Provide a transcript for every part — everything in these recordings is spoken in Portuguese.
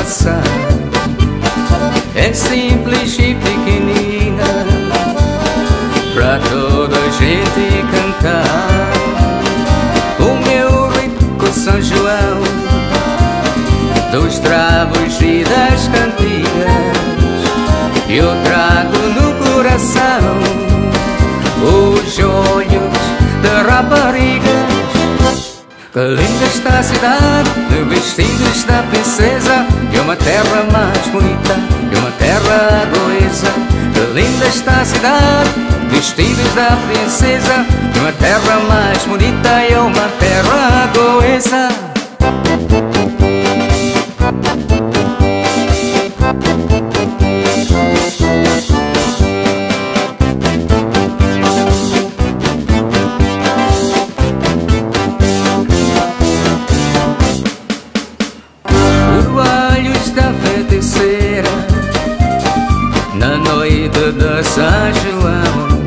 passar. É simples e pequenina, pra toda a gente cantar. O meu rico São João, dos travos e das cantigas, eu trago no coração os olhos de raparigas. Que linda está a cidade, de vestidos da princesa, e uma terra mais bonita, e uma terra goesa. Que linda está a cidade, vestidos da princesa, e uma terra mais bonita, e uma terra goesa. Na noite de São João,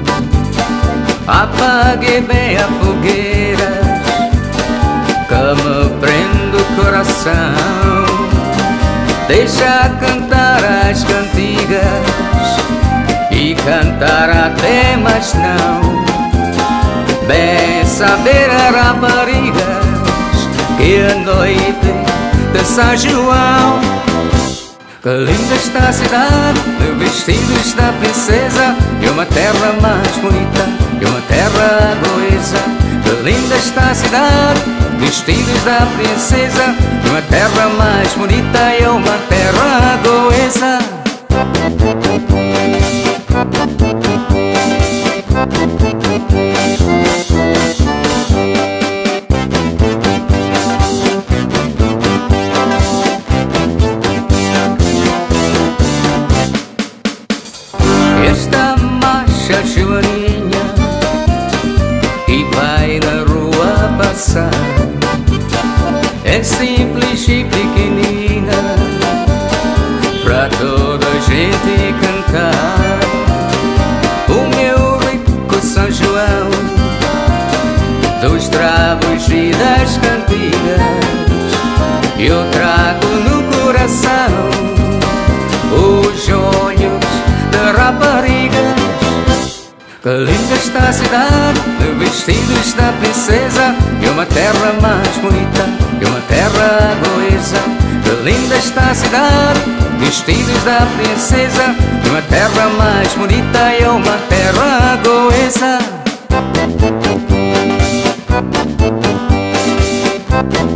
apague bem a fogueira que me prende o coração. Deixa cantar as cantigas e cantar até mais não. Bem saber a raparigas que a noite de São João. Que linda está a cidade, de vestidos da princesa, e uma terra mais bonita, e uma terra goesa. Que linda está a cidade, vestidos da princesa, e uma terra mais bonita, e uma terra goesa. Esta marcha joaninha que vai na rua passar é simples e pequenina, pra toda a gente cantar. O meu rico São João, dos travos e das cantigas, eu trago no coração os olhos de raparigas. Que linda está a cidade, de vestidos da princesa, e uma terra mais bonita, e uma terra goesa. Que linda está a cidade, vestidos da princesa, e uma terra mais bonita, e uma terra goesa.